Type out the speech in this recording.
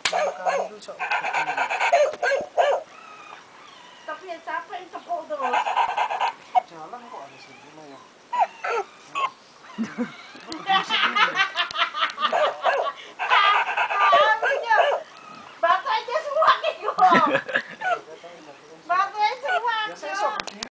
Kali dulu sok. Tapi ya capek yang tepuk terus. Jalan kok ada segini ya. Batanya semua nih kok.